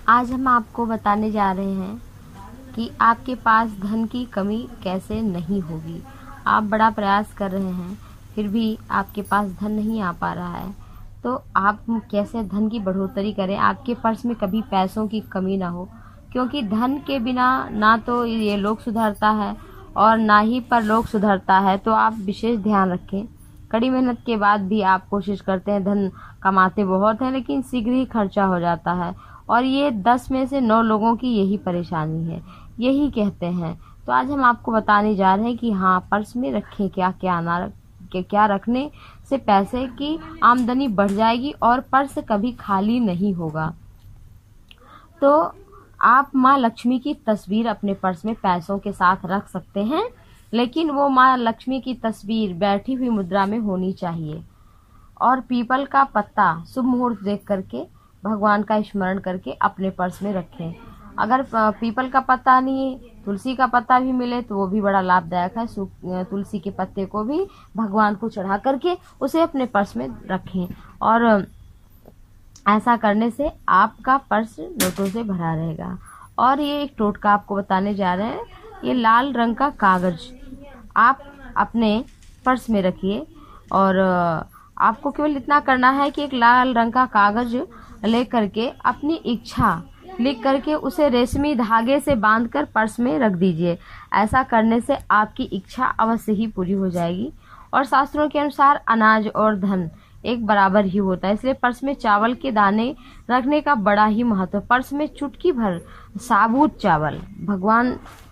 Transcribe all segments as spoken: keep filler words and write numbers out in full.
आज हम आपको बताने जा रहे हैं कि आपके पास धन की कमी कैसे नहीं होगी। आप बड़ा प्रयास कर रहे हैं फिर भी आपके पास धन नहीं आ पा रहा है, तो आप कैसे धन की बढ़ोतरी करें, आपके पर्स में कभी पैसों की कमी ना हो। क्योंकि धन के बिना ना तो ये लोग सुधरता है और ना ही परलोक सुधरता है। तो आप विशेष ध्यान रखें। कड़ी मेहनत के बाद भी आप कोशिश करते हैं, धन कमाते बहुत हैं लेकिन शीघ्र ही खर्चा हो जाता है। और ये दस में से नौ लोगों की यही परेशानी है, यही कहते हैं। तो आज हम आपको बताने जा रहे हैं कि हाँ, पर्स में रखें क्या क्या ना रखें, क्या रखने से पैसे की आमदनी बढ़ जाएगी और पर्स कभी खाली नहीं होगा। तो आप माँ लक्ष्मी की तस्वीर अपने पर्स में पैसों के साथ रख सकते हैं, लेकिन वो माँ लक्ष्मी की तस्वीर बैठी हुई मुद्रा में होनी चाहिए। और पीपल का पत्ता शुभ मुहूर्त देख करके भगवान का स्मरण करके अपने पर्स में रखें। अगर पीपल का पत्ता नहीं, तुलसी का पत्ता भी मिले तो वो भी बड़ा लाभदायक है। तुलसी के पत्ते को भी भगवान को चढ़ा करके उसे अपने पर्स में रखें। और ऐसा करने से आपका पर्स नोटों से भरा रहेगा। और ये एक टोटका आपको बताने जा रहे हैं। ये लाल रंग का कागज आप अपने पर्स में रखिए और आपको केवल इतना करना है कि एक लाल रंग का कागज ले करके अपनी इच्छा लिख करके उसे रेशमी धागे से बांधकर पर्स में रख दीजिए। ऐसा करने से आपकी इच्छा अवश्य ही पूरी हो जाएगी। और शास्त्रों के अनुसार अनाज और धन एक बराबर ही होता है, इसलिए पर्स में चावल के दाने रखने का बड़ा ही महत्व। पर्स में चुटकी भर साबुत चावल भगवान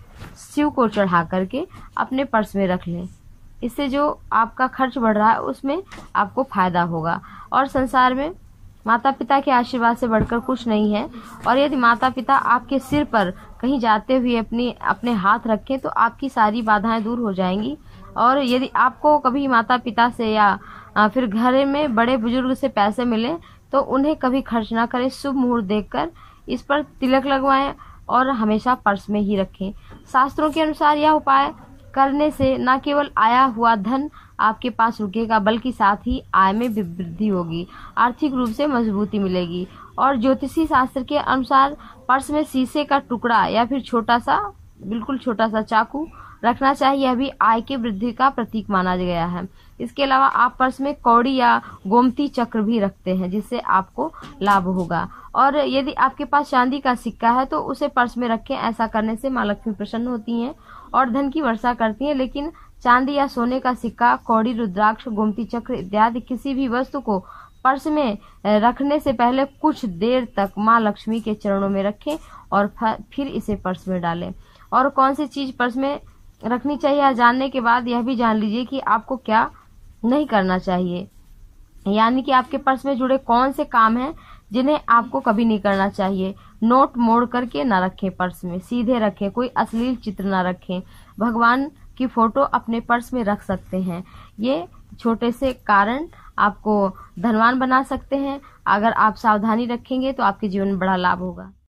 शिव को चढ़ा करके अपने पर्स में रख लें। इससे जो आपका खर्च बढ़ रहा है उसमें आपको फायदा होगा। और संसार में माता पिता के आशीर्वाद से बढ़कर कुछ नहीं है। और यदि माता पिता आपके सिर पर कहीं जाते हुए अपनी अपने हाथ रखें तो आपकी सारी बाधाएं दूर हो जाएंगी। और यदि आपको कभी माता पिता से या फिर घर में बड़े बुजुर्ग से पैसे मिले तो उन्हें कभी खर्च ना करें, शुभ मुहूर्त देखकर इस पर तिलक लगवाएं और हमेशा पर्स में ही रखें। शास्त्रों के अनुसार यह उपाय करने से न केवल आया हुआ धन आपके पास रुकेगा बल्कि साथ ही आय में भी वृद्धि होगी, आर्थिक रूप से मजबूती मिलेगी। और ज्योतिषी शास्त्र के अनुसार पर्स में शीशे का टुकड़ा या फिर छोटा सा बिल्कुल छोटा सा चाकू रखना चाहिए, यह भी आय के वृद्धि का प्रतीक माना गया है। इसके अलावा आप पर्स में कौड़ी या गोमती चक्र भी रखते हैं जिससे आपको लाभ होगा। और यदि आपके पास चांदी का सिक्का है तो उसे पर्स में रखें। ऐसा करने से माँ लक्ष्मी प्रसन्न होती हैं और धन की वर्षा करती हैं। लेकिन चांदी या सोने का सिक्का, कौड़ी, रुद्राक्ष, गोमती चक्र इत्यादि किसी भी वस्तु को पर्स में रखने से पहले कुछ देर तक माँ लक्ष्मी के चरणों में रखें और फिर इसे पर्स में डालें। और कौन सी चीज पर्स में रखनी चाहिए जानने के बाद यह भी जान लीजिए कि आपको क्या नहीं करना चाहिए, यानी कि आपके पर्स में जुड़े कौन से काम हैं जिन्हें आपको कभी नहीं करना चाहिए। नोट मोड़ करके ना रखें पर्स में, सीधे रखें, कोई अश्लील चित्र ना रखें। भगवान की फोटो अपने पर्स में रख सकते हैं। ये छोटे से कारण आपको धनवान बना सकते हैं। अगर आप सावधानी रखेंगे तो आपके जीवन में बड़ा लाभ होगा।